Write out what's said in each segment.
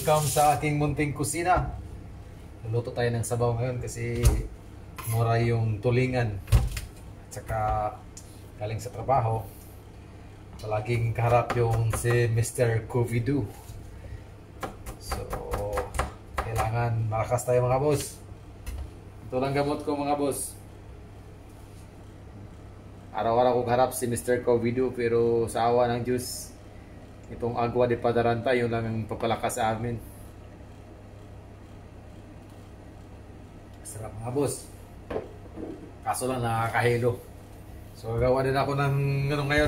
Welcome sa aking munting kusina. Luluto tayo ng sabaw ngayon kasi mura yung tulingan. At saka galing sa trabaho. Palaging kaharap yung si Mr. Covidu. So, kailangan malakas tayo mga boss. Ito lang gamot ko mga boss. Araw-araw ko harap si Mr. Covidu pero sa awa ng Diyos, itong agwa de padaranta, yun lang ang papalakas sa amin. Sarap mga boss. Kaso lang nakakahilo. So gagawa din ako ng ano ngayon,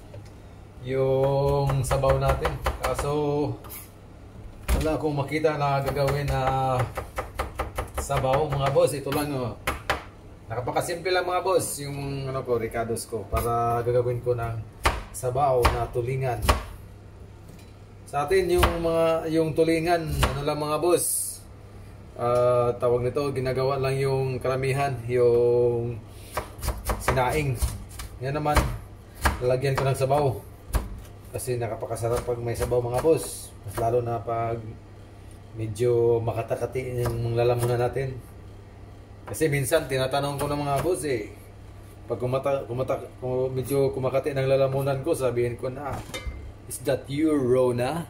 yung sabaw natin. Kaso wala akong makita na gagawin na sabaw mga boss. Ito lang oh. Nakapakasimple lang mga boss yung ano ko, ricados ko, para gagawin ko ng sabaw na tulingan. Sa atin yung tulingan, ano lang mga boss, tawag nito, ginagawa lang yung karamihan, yung sinaing. Yan naman, lalagyan ko ng sabaw. Kasi nakapakasarap pag may sabaw mga boss. Mas lalo na pag medyo makatakati yung lalamunan natin. Kasi minsan tinatanong ko ng mga boss pag medyo kumakati ng lalamunan ko, sabihin ko na, is that you, Rona?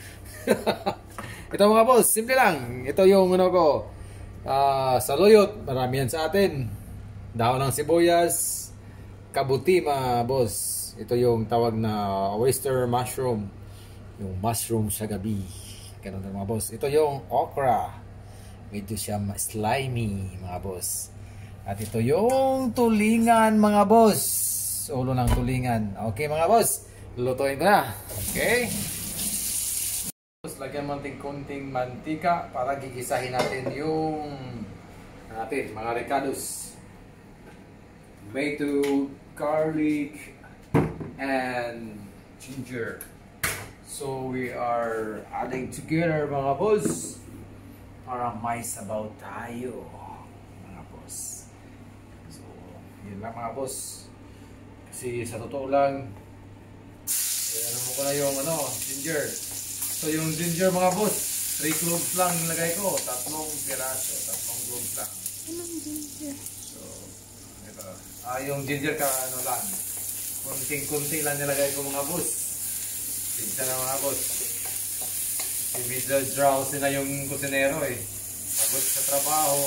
Ito mga boss, simple lang. Ito yung ano ko, saluyot, marami yan sa atin. Dahon ng sibuyas, kabuti mga boss. Ito yung tawag na oyster mushroom. Yung mushroom sa gabi. Ganun na mga boss. Ito yung okra. Medyo siya slimy mga boss. At ito yung tulingan mga boss. Ulo ng tulingan. Okay mga boss, lulutuin ko na. Okay. Lagyan natin konting mantika para gigisahin natin yung mga ricados. Tomato, garlic, and ginger. So we are adding together mga boss para may sabaw tayo mga boss. So yun lang mga boss. Kasi sa totoo lang, ano mo ko na yung ginger. So yung ginger mga boss, 3 cloves lang nilagay ko, 3 piraso, 3 cloves lang. Anong ginger? So ito, yung ginger lang, kunting-kunti lang nilagay ko mga boss. Tignan na mga boss. Si Mr. Drowsy na yung kusinero pagod sa trabaho.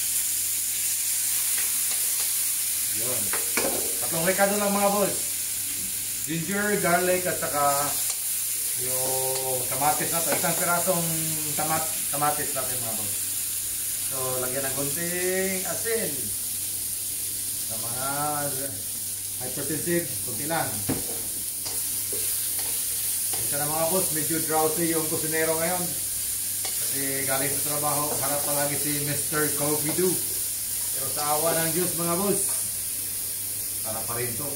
Yun. 3 recado lang mga boss. Ginger, garlic, at saka yung kamatis natin. 1 pirasong kamatis natin mga boss. So, lagyan ng konting asin. Sa mga hypertensive, konti lang. Isa na mga boss, medyo drowsy yung kusinero ngayon. Kasi galing sa trabaho, harap palagi si Mr. Covidu. Pero sa awa ng Diyos mga boss, para pa rin to.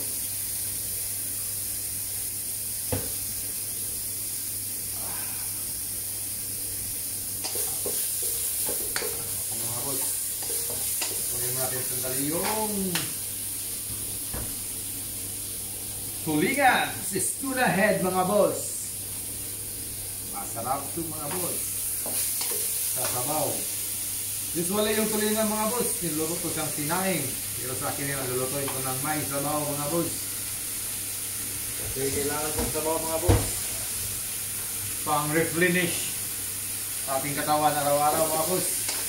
Mga boss, tuloy natin sandali yung tulingan, sis tuna head mga boss. Masarap ito mga boss. Sa sabaw. Usually yung tulingan mga boss, niluluto ko siyang sinaing. Pero sa akin yung lulutuin ko ng may sabaw mga boss. Kasi kailangan kong sabaw mga boss. Pang replenish sa ating katawan araw-araw mga boss.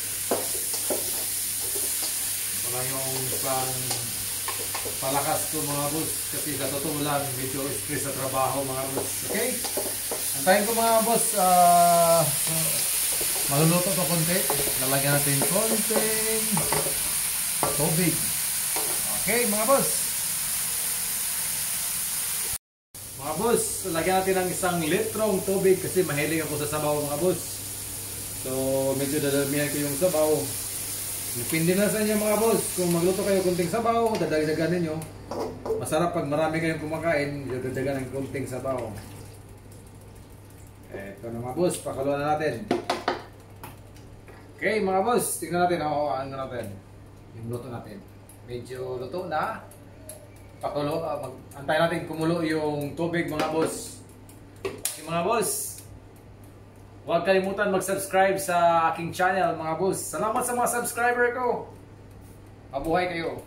Ito lang yung pang palakas ko mga boss. Kasi sa totoo lang, medyo stress sa trabaho mga boss. Okay? Antayin ko mga boss. Maluluto ito konti. Lalagyan natin konting tubig. Okay mga boss. Mga boss, lagyan natin ng 1 litrong tubig kasi mahilig ako sa sabaw mga boss. So medyo dadamihan ko yung sabaw. Depende na sa inyo mga boss. Kung magluto kayo konting sabaw, dadagdagan ninyo. Masarap pag marami kayong kumakain, dadagdagan ng konting sabaw. Eto na mga boss, pakaluan na natin. Okay mga boss, tingnan natin ano natin. Yung luto natin. Medyo luto na. Pakulo, antay natin kumulo yung tubig mga boss. Okay mga boss, Huwag kalimutan mag-subscribe sa aking channel mga boss. Salamat sa mga subscriber ko. Mabuhay kayo.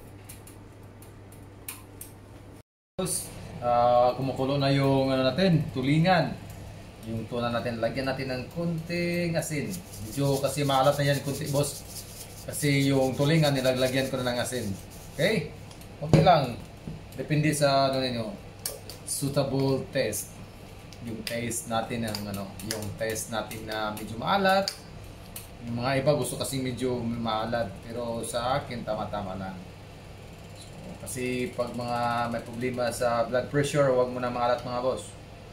Kumukulo na yung natin, tulingan. Yung tuna natin, lagyan natin ng kunting asin. Medyo kasi maalat na yan kunti boss. Kasi yung tulingan nilaglagyan ko na ng asin. Okay? Okay lang. Depende sa ninyo. Suitable taste. Yung taste natin ng yung taste natin na medyo maalat. Yung mga iba gusto kasi medyo maalat, pero sa akin tama-tama lang. So, kasi pag may problema sa blood pressure, huwag mo na maalat mga boss.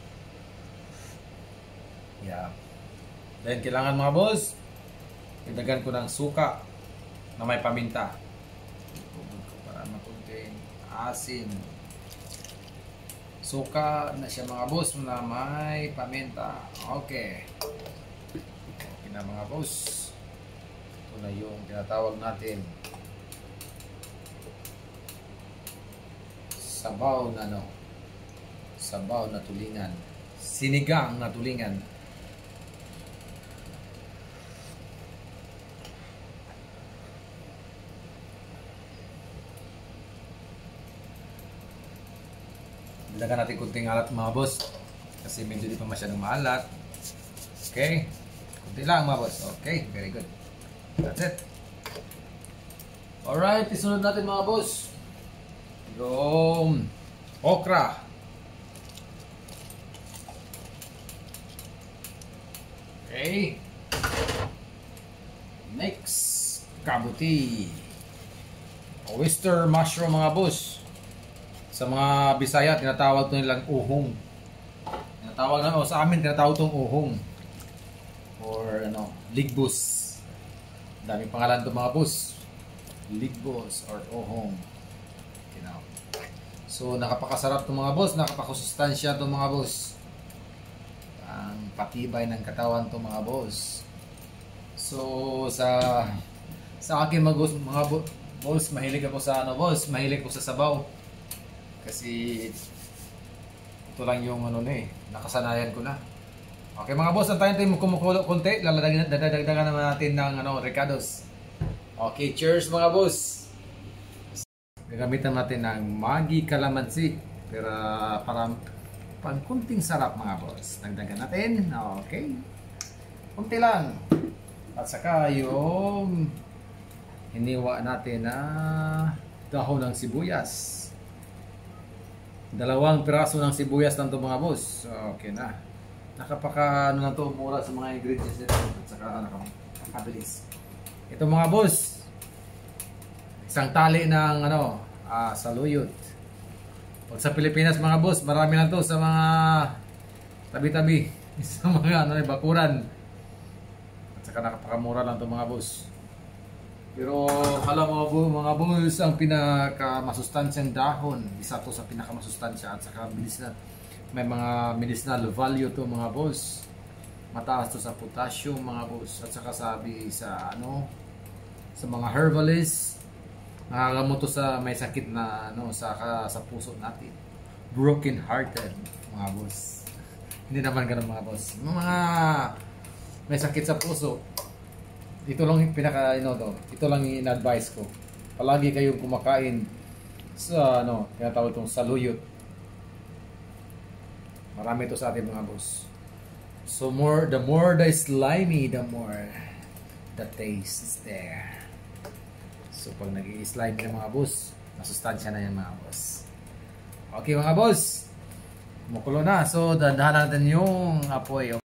Yeah. Then kailangan mga boss, idaghan ko ng suka na may paminta. Para makunting asin. Suka na siya mga boss na may paminta. Okay. Okay na mga boss. Ito na yung tinatawag natin. Sabaw na sabaw na tulingan. Sinigang na tulingan. Ilagyan natin kunting alat mga boss. Kasi medyo di pa masyadong maalat. Okay. Kunti lang mga boss. Okay. Very good. That's it. Alright. Isunod natin mga boss. Yung okra. Okay. Next. Kabuti. Oyster mushroom mga boss. Sa mga Bisaya, tinatawag ito nilang uhong. Tinatawag na, sa amin, tinatawag itong uhong. Or, ligbus. Daming pangalan ito mga boss. Ligbus or uhong. So, nakapakasarap itong mga boss. Nakapakasustansya itong mga boss. Ang patibay ng katawan itong mga boss. So, sa akin mga boss, mahilig ako sa boss. Mahilig ko sa sabaw. Kasi ito lang yung nakasanayan ko na. Okay mga boss, antayin tayo kumukulo konti. Dadagdagan naman natin ng Ricardos. Okay, cheers mga boss. Gagamitan natin ng Maggi Calamansi para pang kunting sarap mga boss. Dagdagan natin. Okay. Kunti lang. At saka yung hiniwa natin na dahon ng sibuyas. 2 piraso ng sibuyas lang ito mga boss. Okay na. Nakapaka na ito, mura sa mga ingredients nito. At saka nakabilis. Ito mga boss, isang tali ng saluyot. Pag sa Pilipinas mga boss, marami na ito sa mga tabi-tabi. Sa mga bakuran. At saka nakapakamura lang ito mga boss. Pero alam mo mga boss, ang pinakamasustansyang dahon, isa to sa pinakamasustansya at saka may mga medicinal value to mga boss. Mataas to sa potassium mga boss, at saka sabi sa sa mga herbalist, nakagamot to sa may sakit na sa puso natin. Broken hearted mga boss. Hindi naman ganoon mga boss. Mga may sakit sa puso. Ito lang ito lang in-advise ko. Palagi kayong kumakain sa tinatawag itong saluyot. Marami ito sa atin mga boss. So the more the slimy, the more the taste is there. So pag nag-i-slime ng mga boss, masustansya na yan mga boss. Okay mga boss, kumukulo na. So dahan natin yung apoy.